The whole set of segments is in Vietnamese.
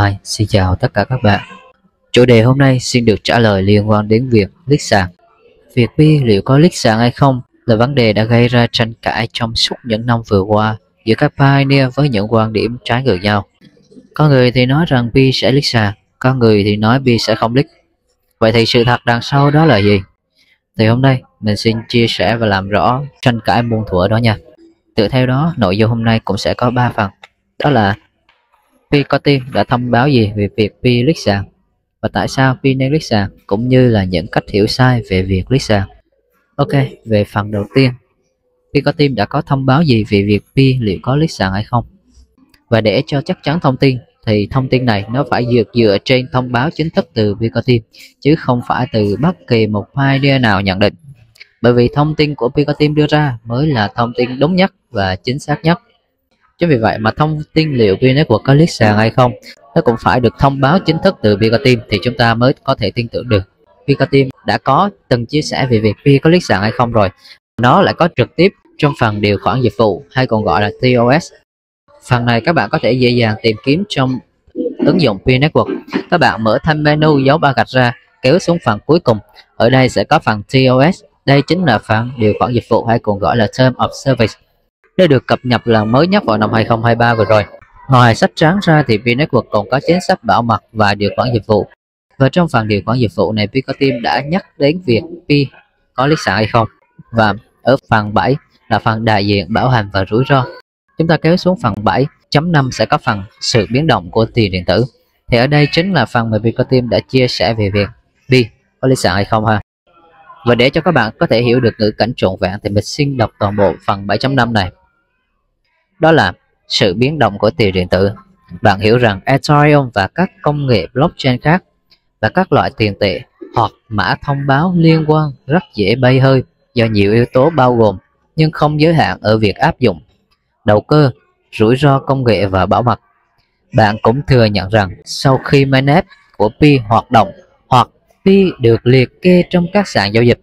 Hi, xin chào tất cả các bạn. Chủ đề hôm nay xin được trả lời liên quan đến việc lít sàn. Việc Pi liệu có lít sàn hay không là vấn đề đã gây ra tranh cãi trong suốt những năm vừa qua giữa các pioneer với những quan điểm trái ngược nhau. Có người thì nói rằng Pi sẽ lít sàn, có người thì nói Pi sẽ không lít. Vậy thì sự thật đằng sau đó là gì? Thì hôm nay mình xin chia sẻ và làm rõ tranh cãi muôn thuở đó nha. Tự theo đó, nội dung hôm nay cũng sẽ có 3 phần. Đó là Pi có team đã thông báo gì về việc Pi lít sàn và tại sao Pi nên lít sàn, cũng như là những cách hiểu sai về việc lít sàn. Ok, về phần đầu tiên, Pi có team đã có thông báo gì về việc Pi liệu có lít sàn hay không. Và để cho chắc chắn thông tin thì thông tin này nó phải dựa trên thông báo chính thức từ Pi có team, chứ không phải từ bất kỳ một idea nào nhận định. Bởi vì thông tin của Pi có team đưa ra mới là thông tin đúng nhất và chính xác nhất. Chính vì vậy mà thông tin liệu Pi Network có lít sàn hay không, nó cũng phải được thông báo chính thức từ Pi có team thì chúng ta mới có thể tin tưởng được. Pi có team đã có từng chia sẻ về việc Pi có lít sàn hay không rồi. Nó lại có trực tiếp trong phần điều khoản dịch vụ hay còn gọi là TOS. Phần này các bạn có thể dễ dàng tìm kiếm trong ứng dụng Pi Network. Các bạn mở thanh menu dấu ba gạch ra, kéo xuống phần cuối cùng. Ở đây sẽ có phần TOS. Đây chính là phần điều khoản dịch vụ hay còn gọi là Term of Service. Đây được cập nhật lần mới nhất vào năm 2023 vừa rồi. Ngoài sách trắng ra thì Pi Network còn có chính sách bảo mật và điều khoản dịch vụ. Và trong phần điều khoản dịch vụ này, Pi có team đã nhắc đến việc Pi có lít sàn hay không. Và ở phần 7 là phần đại diện, bảo hành và rủi ro. Chúng ta kéo xuống phần 7.5 sẽ có phần sự biến động của tiền điện tử. Thì ở đây chính là phần mà Pi có team đã chia sẻ về việc Pi có lít sàn hay không ha. Và để cho các bạn có thể hiểu được ngữ cảnh trọn vẹn thì mình xin đọc toàn bộ phần 7.5 này. Đó là sự biến động của tiền điện tử. Bạn hiểu rằng Ethereum và các công nghệ blockchain khác và các loại tiền tệ hoặc mã thông báo liên quan rất dễ bay hơi do nhiều yếu tố bao gồm nhưng không giới hạn ở việc áp dụng, đầu cơ, rủi ro công nghệ và bảo mật. Bạn cũng thừa nhận rằng sau khi mainnet của Pi hoạt động hoặc Pi được liệt kê trong các sàn giao dịch,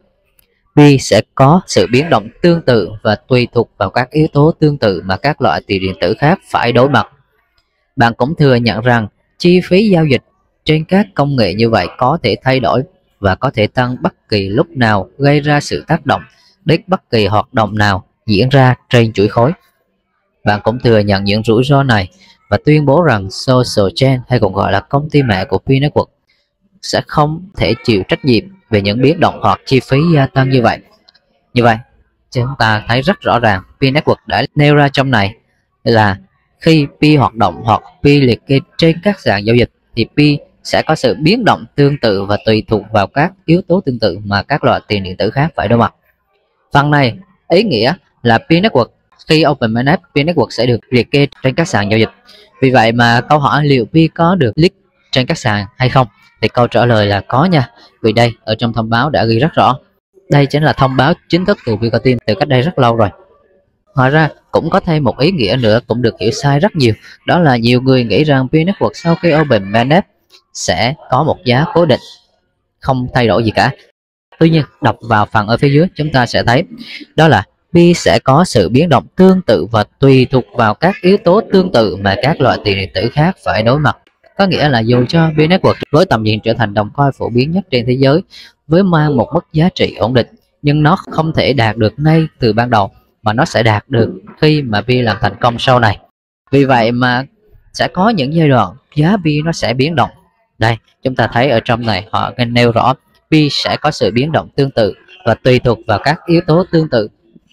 Pi sẽ có sự biến động tương tự và tùy thuộc vào các yếu tố tương tự mà các loại tiền điện tử khác phải đối mặt. Bạn cũng thừa nhận rằng chi phí giao dịch trên các công nghệ như vậy có thể thay đổi và có thể tăng bất kỳ lúc nào, gây ra sự tác động đến bất kỳ hoạt động nào diễn ra trên chuỗi khối. Bạn cũng thừa nhận những rủi ro này và tuyên bố rằng Social Chain hay còn gọi là công ty mẹ của Pi Network sẽ không thể chịu trách nhiệm về những biến động hoặc chi phí gia tăng như vậy. Như vậy, chúng ta thấy rất rõ ràng Pi Network đã nêu ra trong này là khi Pi hoạt động hoặc Pi liệt kê trên các sàn giao dịch thì Pi sẽ có sự biến động tương tự và tùy thuộc vào các yếu tố tương tự mà các loại tiền điện tử khác phải đối mặt. Phần này ý nghĩa là Pi Network khi Open Mainnet, Pi Network sẽ được liệt kê trên các sàn giao dịch. Vì vậy mà câu hỏi liệu Pi có được list trên các sàn hay không thì câu trả lời là có nha. Vì đây ở trong thông báo đã ghi rất rõ. Đây chính là thông báo chính thức từ Pi có team từ cách đây rất lâu rồi. Ngoài ra cũng có thêm một ý nghĩa nữa cũng được hiểu sai rất nhiều. Đó là nhiều người nghĩ rằng Pi Network sau khi Open Mainnet sẽ có một giá cố định, không thay đổi gì cả. Tuy nhiên đọc vào phần ở phía dưới chúng ta sẽ thấy đó là Pi sẽ có sự biến động tương tự và tùy thuộc vào các yếu tố tương tự mà các loại tiền điện tử khác phải đối mặt. Có nghĩa là dù cho Pi Network với tầm nhìn trở thành đồng coin phổ biến nhất trên thế giới với mang một mức giá trị ổn định, nhưng nó không thể đạt được ngay từ ban đầu mà nó sẽ đạt được khi mà Pi làm thành công sau này. Vì vậy mà sẽ có những giai đoạn giá Pi nó sẽ biến động. Đây chúng ta thấy ở trong này họ nêu rõ Pi sẽ có sự biến động tương tự và tùy thuộc vào các yếu tố tương tự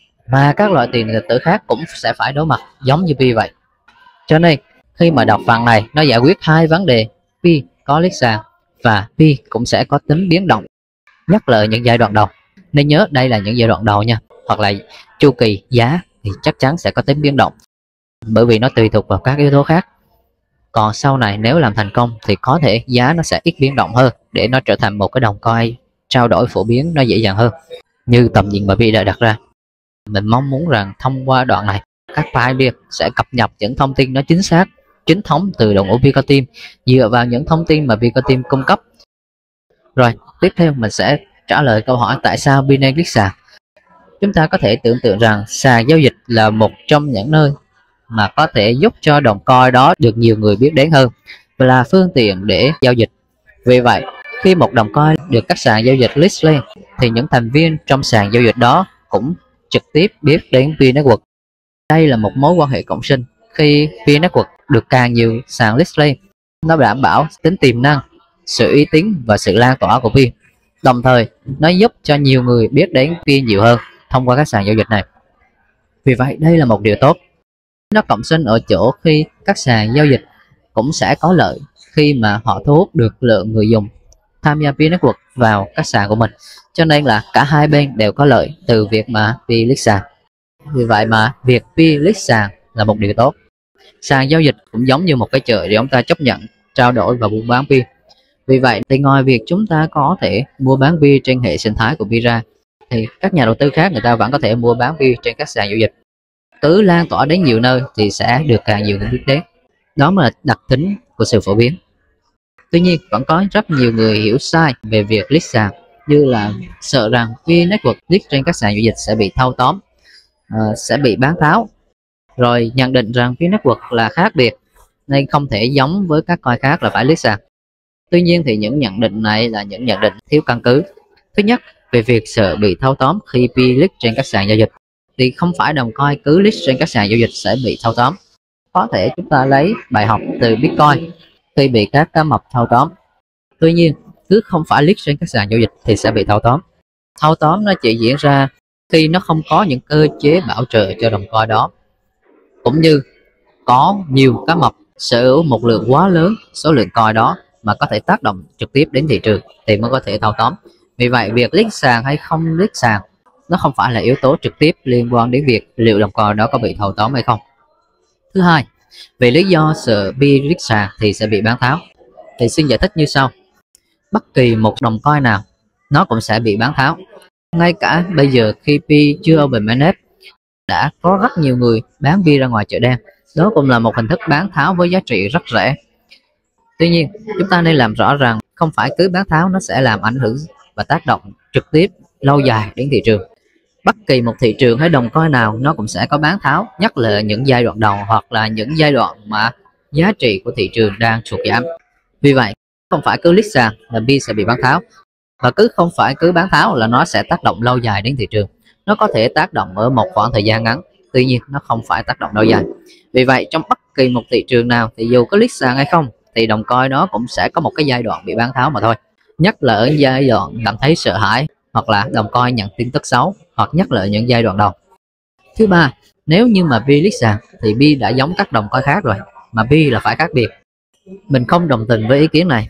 mà các loại tiền điện tử khác cũng sẽ phải đối mặt giống như Pi vậy. Cho nên khi mà đọc phần này nó giải quyết hai vấn đề, Pi có lít sàn và Pi cũng sẽ có tính biến động, nhất là những giai đoạn đầu. Nên nhớ đây là những giai đoạn đầu nha, hoặc là chu kỳ giá thì chắc chắn sẽ có tính biến động bởi vì nó tùy thuộc vào các yếu tố khác. Còn sau này nếu làm thành công thì có thể giá nó sẽ ít biến động hơn để nó trở thành một cái đồng coin trao đổi phổ biến nó dễ dàng hơn như tầm nhìn mà Pi đã đặt ra. Mình mong muốn rằng thông qua đoạn này các pioneer sẽ cập nhật những thông tin nó chính xác, chính thống từ đội ngũ Pi có team dựa vào những thông tin mà Pi có team cung cấp. Rồi tiếp theo mình sẽ trả lời câu hỏi tại sao Pi nên list sàn. Chúng ta có thể tưởng tượng rằng sàn giao dịch là một trong những nơi mà có thể giúp cho đồng coin đó được nhiều người biết đến hơn. và là phương tiện để giao dịch. Vì vậy, khi một đồng coin được các sàn giao dịch list lên thì những thành viên trong sàn giao dịch đó cũng trực tiếp biết đến Pi Network. Đây là một mối quan hệ cộng sinh. Khi Pi Network được càng nhiều sàn list lên, nó đảm bảo tính tiềm năng, sự uy tín và sự lan tỏa của Pi. Đồng thời, nó giúp cho nhiều người biết đến Pi nhiều hơn thông qua các sàn giao dịch này. Vì vậy, đây là một điều tốt. Nó cộng sinh ở chỗ khi các sàn giao dịch cũng sẽ có lợi khi mà họ thu hút được lượng người dùng tham gia Pi Network vào các sàn của mình. Cho nên là cả hai bên đều có lợi từ việc mà Pi list sàn. Vì vậy mà việc Pi list sàn là một điều tốt. Sàn giao dịch cũng giống như một cái chợ để chúng ta chấp nhận, trao đổi và buôn bán Pi. Vì vậy thì ngoài việc chúng ta có thể mua bán Pi trên hệ sinh thái của Pi ra, thì các nhà đầu tư khác người ta vẫn có thể mua bán Pi trên các sàn giao dịch. Cứ lan tỏa đến nhiều nơi thì sẽ được càng nhiều người biết đến. Đó mới là đặc tính của sự phổ biến. Tuy nhiên vẫn có rất nhiều người hiểu sai về việc list sàn, như là sợ rằng Pi Network list trên các sàn giao dịch sẽ bị thâu tóm, sẽ bị bán tháo, rồi nhận định rằng Pi Network là khác biệt nên không thể giống với các coin khác là phải list sàn. Tuy nhiên thì những nhận định này là những nhận định thiếu căn cứ. Thứ nhất, về việc sợ bị thâu tóm khi Pi list trên các sàn giao dịch, thì không phải đồng coin cứ list trên các sàn giao dịch sẽ bị thâu tóm. Có thể chúng ta lấy bài học từ Bitcoin khi bị các cá mập thâu tóm. Tuy nhiên, cứ không phải list trên các sàn giao dịch thì sẽ bị thâu tóm. Thâu tóm nó chỉ diễn ra khi nó không có những cơ chế bảo trợ cho đồng coin đó, cũng như có nhiều cá mập sở hữu một lượng quá lớn số lượng coin đó mà có thể tác động trực tiếp đến thị trường thì mới có thể thâu tóm. Vì vậy, việc list sàn hay không list sàn nó không phải là yếu tố trực tiếp liên quan đến việc liệu đồng coin đó có bị thâu tóm hay không. Thứ hai, về lý do sợ Pi list sàn thì sẽ bị bán tháo, thì xin giải thích như sau. Bất kỳ một đồng coin nào nó cũng sẽ bị bán tháo. Ngay cả bây giờ khi Pi chưa open mainnet, đã có rất nhiều người bán Pi ra ngoài chợ đen. Đó cũng là một hình thức bán tháo với giá trị rất rẻ. Tuy nhiên, chúng ta nên làm rõ rằng không phải cứ bán tháo nó sẽ làm ảnh hưởng và tác động trực tiếp lâu dài đến thị trường. Bất kỳ một thị trường hay đồng coin nào nó cũng sẽ có bán tháo, nhất là những giai đoạn đầu hoặc là những giai đoạn mà giá trị của thị trường đang sụt giảm. Vì vậy, không phải cứ list sàn là Pi sẽ bị bán tháo, và không phải cứ bán tháo là nó sẽ tác động lâu dài đến thị trường. Nó có thể tác động ở một khoảng thời gian ngắn, tuy nhiên nó không phải tác động lâu dài. Vì vậy, trong bất kỳ một thị trường nào thì dù có list sàn hay không thì đồng coin đó cũng sẽ có một cái giai đoạn bị bán tháo mà thôi. Nhất là ở giai đoạn cảm thấy sợ hãi, hoặc là đồng coin nhận tin tức xấu, hoặc nhất là ở những giai đoạn đầu. Thứ ba, nếu như mà Pi list sàn thì Pi đã giống các đồng coin khác rồi, mà Pi là phải khác biệt. Mình không đồng tình với ý kiến này,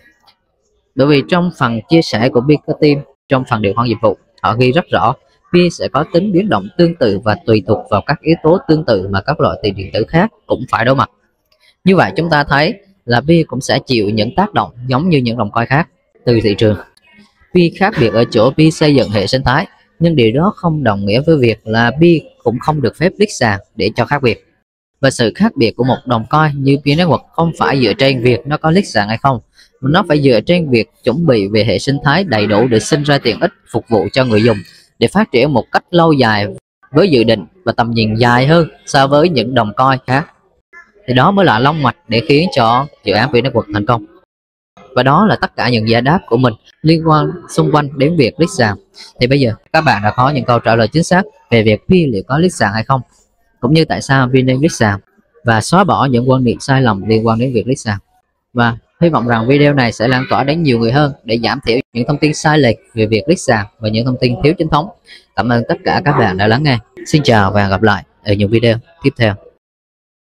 bởi vì trong phần chia sẻ của Bitcoin Team, trong phần điều khoản dịch vụ, họ ghi rất rõ Pi sẽ có tính biến động tương tự và tùy thuộc vào các yếu tố tương tự mà các loại tiền điện tử khác cũng phải đối mặt. Như vậy chúng ta thấy là Pi cũng sẽ chịu những tác động giống như những đồng coin khác từ thị trường. Pi khác biệt ở chỗ Pi xây dựng hệ sinh thái, nhưng điều đó không đồng nghĩa với việc là Pi cũng không được phép list sàn để cho khác biệt. Và sự khác biệt của một đồng coin như Pi Network không phải dựa trên việc nó có list sàn hay không, mà nó phải dựa trên việc chuẩn bị về hệ sinh thái đầy đủ để sinh ra tiện ích phục vụ cho người dùng, để phát triển một cách lâu dài với dự định và tầm nhìn dài hơn so với những đồng coin khác. Thì đó mới là long mạch để khiến cho dự án Pi Network thành công. Và đó là tất cả những giải đáp của mình liên quan xung quanh đến việc list sàn. Thì bây giờ các bạn đã có những câu trả lời chính xác về việc Pi liệu có list sàn hay không, cũng như tại sao Pi nên list sàn, và xóa bỏ những quan niệm sai lầm liên quan đến việc list sàn. Và hy vọng rằng video này sẽ lan tỏa đến nhiều người hơn để giảm thiểu những thông tin sai lệch về việc list sàn và những thông tin thiếu chính thống. Cảm ơn tất cả các bạn đã lắng nghe. Xin chào và hẹn gặp lại ở những video tiếp theo.